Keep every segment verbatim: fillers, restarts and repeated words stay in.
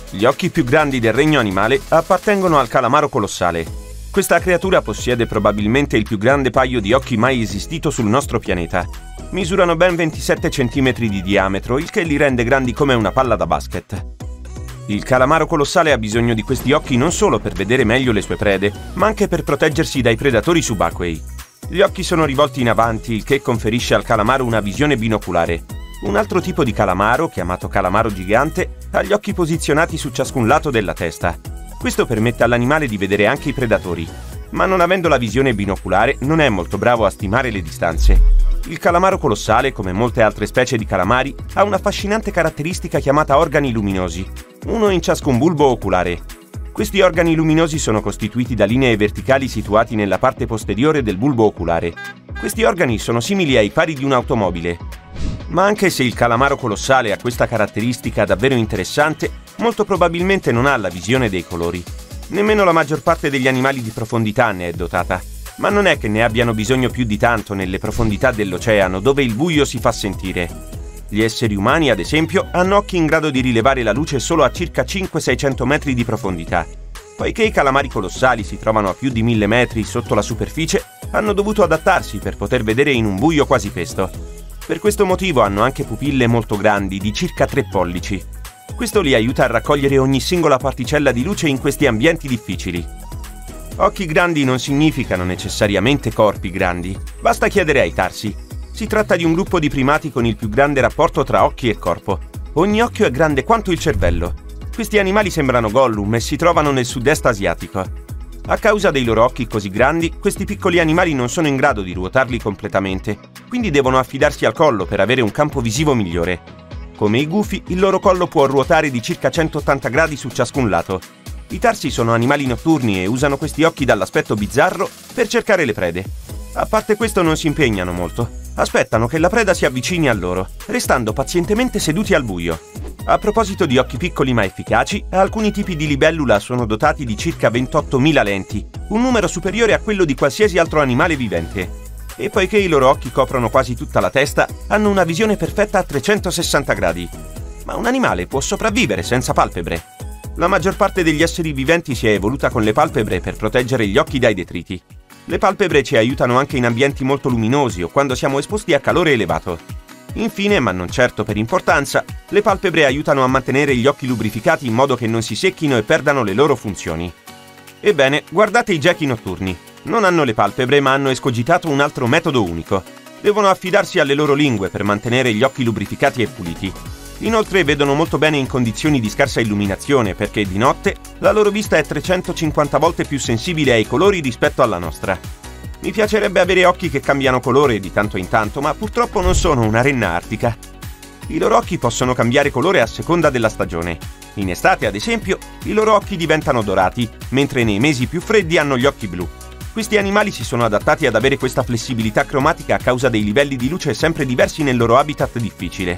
Gli occhi più grandi del regno animale appartengono al calamaro colossale. Questa creatura possiede probabilmente il più grande paio di occhi mai esistito sul nostro pianeta. Misurano ben ventisette centimetri di diametro, il che li rende grandi come una palla da basket. Il calamaro colossale ha bisogno di questi occhi non solo per vedere meglio le sue prede, ma anche per proteggersi dai predatori subacquei. Gli occhi sono rivolti in avanti, il che conferisce al calamaro una visione binoculare. Un altro tipo di calamaro, chiamato calamaro gigante, ha gli occhi posizionati su ciascun lato della testa. Questo permette all'animale di vedere anche i predatori, ma non avendo la visione binoculare non è molto bravo a stimare le distanze. Il calamaro colossale, come molte altre specie di calamari, ha un'affascinante caratteristica chiamata organi luminosi, uno in ciascun bulbo oculare. Questi organi luminosi sono costituiti da linee verticali situati nella parte posteriore del bulbo oculare. Questi organi sono simili ai fari di un'automobile. Ma anche se il calamaro colossale ha questa caratteristica davvero interessante, molto probabilmente non ha la visione dei colori. Nemmeno la maggior parte degli animali di profondità ne è dotata. Ma non è che ne abbiano bisogno più di tanto nelle profondità dell'oceano, dove il buio si fa sentire. Gli esseri umani, ad esempio, hanno occhi in grado di rilevare la luce solo a circa cinquecento seicento metri di profondità. Poiché i calamari colossali si trovano a più di mille metri sotto la superficie, hanno dovuto adattarsi per poter vedere in un buio quasi pesto. Per questo motivo hanno anche pupille molto grandi, di circa tre pollici. Questo li aiuta a raccogliere ogni singola particella di luce in questi ambienti difficili. Occhi grandi non significano necessariamente corpi grandi. Basta chiedere ai tarsi. Si tratta di un gruppo di primati con il più grande rapporto tra occhi e corpo. Ogni occhio è grande quanto il cervello. Questi animali sembrano Gollum e si trovano nel sud-est asiatico. A causa dei loro occhi così grandi, questi piccoli animali non sono in grado di ruotarli completamente, quindi devono affidarsi al collo per avere un campo visivo migliore. Come i gufi, il loro collo può ruotare di circa centottanta gradi su ciascun lato. I tarsi sono animali notturni e usano questi occhi dall'aspetto bizzarro per cercare le prede. A parte questo non si impegnano molto. Aspettano che la preda si avvicini a loro, restando pazientemente seduti al buio. A proposito di occhi piccoli ma efficaci, alcuni tipi di libellula sono dotati di circa ventottomila lenti, un numero superiore a quello di qualsiasi altro animale vivente. E poiché i loro occhi coprono quasi tutta la testa, hanno una visione perfetta a trecentosessanta gradi. Ma un animale può sopravvivere senza palpebre. La maggior parte degli esseri viventi si è evoluta con le palpebre per proteggere gli occhi dai detriti. Le palpebre ci aiutano anche in ambienti molto luminosi o quando siamo esposti a calore elevato. Infine, ma non certo per importanza, le palpebre aiutano a mantenere gli occhi lubrificati in modo che non si secchino e perdano le loro funzioni. Ebbene, guardate i gechi notturni. Non hanno le palpebre ma hanno escogitato un altro metodo unico. Devono affidarsi alle loro lingue per mantenere gli occhi lubrificati e puliti. Inoltre vedono molto bene in condizioni di scarsa illuminazione perché di notte la loro vista è trecentocinquanta volte più sensibile ai colori rispetto alla nostra. Mi piacerebbe avere occhi che cambiano colore di tanto in tanto, ma purtroppo non sono una renna artica. I loro occhi possono cambiare colore a seconda della stagione. In estate, ad esempio, i loro occhi diventano dorati, mentre nei mesi più freddi hanno gli occhi blu. Questi animali si sono adattati ad avere questa flessibilità cromatica a causa dei livelli di luce sempre diversi nel loro habitat difficile.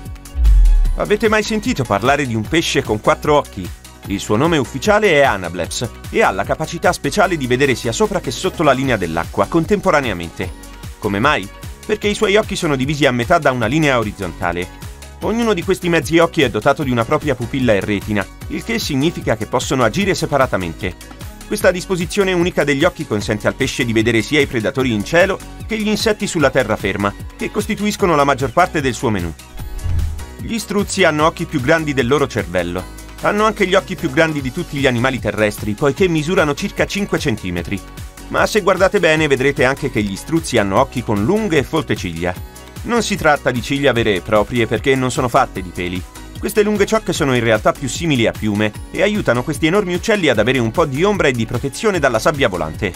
Avete mai sentito parlare di un pesce con quattro occhi? Il suo nome ufficiale è Anableps e ha la capacità speciale di vedere sia sopra che sotto la linea dell'acqua contemporaneamente. Come mai? Perché i suoi occhi sono divisi a metà da una linea orizzontale. Ognuno di questi mezzi occhi è dotato di una propria pupilla e retina, il che significa che possono agire separatamente. Questa disposizione unica degli occhi consente al pesce di vedere sia i predatori in cielo che gli insetti sulla terraferma, che costituiscono la maggior parte del suo menù. Gli struzzi hanno occhi più grandi del loro cervello. Hanno anche gli occhi più grandi di tutti gli animali terrestri, poiché misurano circa cinque centimetri. Ma se guardate bene vedrete anche che gli struzzi hanno occhi con lunghe e folte ciglia. Non si tratta di ciglia vere e proprie perché non sono fatte di peli. Queste lunghe ciocche sono in realtà più simili a piume e aiutano questi enormi uccelli ad avere un po' di ombra e di protezione dalla sabbia volante.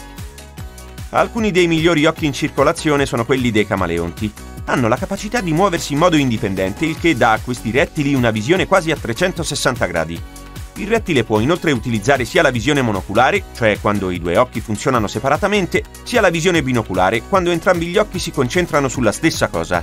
Alcuni dei migliori occhi in circolazione sono quelli dei camaleonti. Hanno la capacità di muoversi in modo indipendente, il che dà a questi rettili una visione quasi a trecentosessanta gradi. Il rettile può inoltre utilizzare sia la visione monoculare, cioè quando i due occhi funzionano separatamente, sia la visione binoculare, quando entrambi gli occhi si concentrano sulla stessa cosa.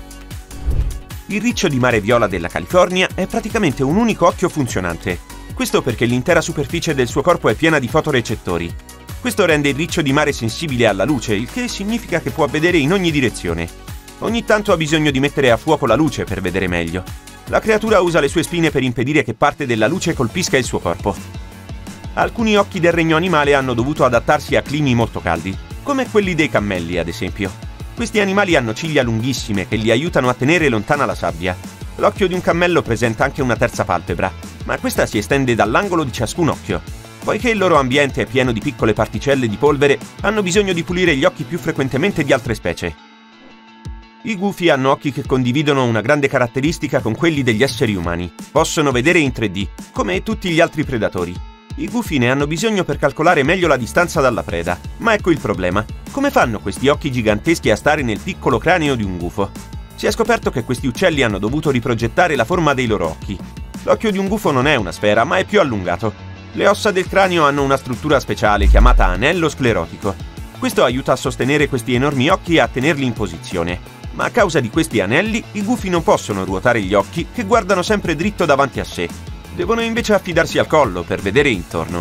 Il riccio di mare viola della California è praticamente un unico occhio funzionante. Questo perché l'intera superficie del suo corpo è piena di fotorecettori. Questo rende il riccio di mare sensibile alla luce, il che significa che può vedere in ogni direzione. Ogni tanto ha bisogno di mettere a fuoco la luce per vedere meglio. La creatura usa le sue spine per impedire che parte della luce colpisca il suo corpo. Alcuni occhi del regno animale hanno dovuto adattarsi a climi molto caldi, come quelli dei cammelli, ad esempio. Questi animali hanno ciglia lunghissime che li aiutano a tenere lontana la sabbia. L'occhio di un cammello presenta anche una terza palpebra, ma questa si estende dall'angolo di ciascun occhio. Poiché il loro ambiente è pieno di piccole particelle di polvere, hanno bisogno di pulire gli occhi più frequentemente di altre specie. I gufi hanno occhi che condividono una grande caratteristica con quelli degli esseri umani. Possono vedere in tre D, come tutti gli altri predatori. I gufi ne hanno bisogno per calcolare meglio la distanza dalla preda. Ma ecco il problema. Come fanno questi occhi giganteschi a stare nel piccolo cranio di un gufo? Si è scoperto che questi uccelli hanno dovuto riprogettare la forma dei loro occhi. L'occhio di un gufo non è una sfera, ma è più allungato. Le ossa del cranio hanno una struttura speciale chiamata anello sclerotico. Questo aiuta a sostenere questi enormi occhi e a tenerli in posizione. Ma a causa di questi anelli, i gufi non possono ruotare gli occhi che guardano sempre dritto davanti a sé. Devono invece affidarsi al collo per vedere intorno.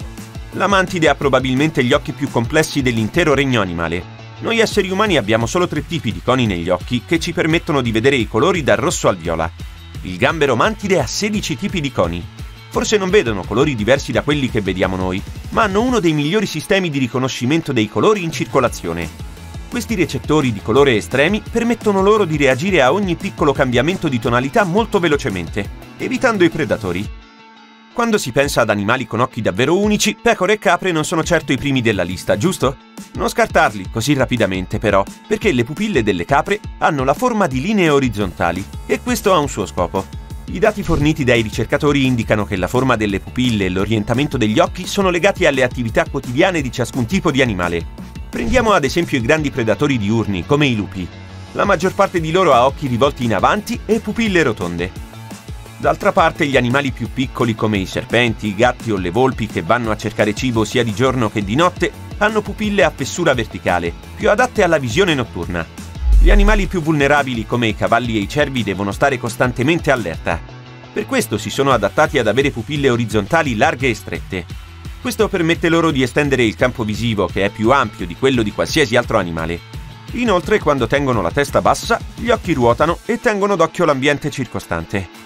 La mantide ha probabilmente gli occhi più complessi dell'intero regno animale. Noi esseri umani abbiamo solo tre tipi di coni negli occhi che ci permettono di vedere i colori dal rosso al viola. Il gambero mantide ha sedici tipi di coni. Forse non vedono colori diversi da quelli che vediamo noi, ma hanno uno dei migliori sistemi di riconoscimento dei colori in circolazione. Questi recettori di colore estremi permettono loro di reagire a ogni piccolo cambiamento di tonalità molto velocemente, evitando i predatori. Quando si pensa ad animali con occhi davvero unici, pecore e capre non sono certo i primi della lista, giusto? Non scartarli così rapidamente, però, perché le pupille delle capre hanno la forma di linee orizzontali, e questo ha un suo scopo. I dati forniti dai ricercatori indicano che la forma delle pupille e l'orientamento degli occhi sono legati alle attività quotidiane di ciascun tipo di animale. Prendiamo ad esempio i grandi predatori diurni, come i lupi. La maggior parte di loro ha occhi rivolti in avanti e pupille rotonde. D'altra parte, gli animali più piccoli, come i serpenti, i gatti o le volpi che vanno a cercare cibo sia di giorno che di notte, hanno pupille a fessura verticale, più adatte alla visione notturna. Gli animali più vulnerabili, come i cavalli e i cervi, devono stare costantemente allerta. Per questo si sono adattati ad avere pupille orizzontali larghe e strette. Questo permette loro di estendere il campo visivo, che è più ampio di quello di qualsiasi altro animale. Inoltre, quando tengono la testa bassa, gli occhi ruotano e tengono d'occhio l'ambiente circostante.